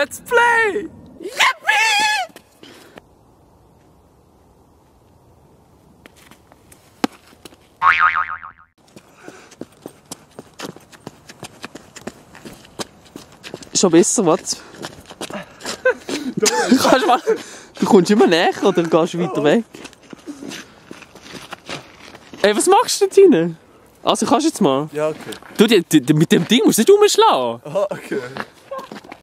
Let's play! Yippie! Schon besser, was? Du kommst immer näher oder gehst du weiter weg? Ey, was machst du denn? Also kannst du jetzt mal? Ja, okay. Du, mit dem Ding musst du nicht rumschlagen. Aha, okay.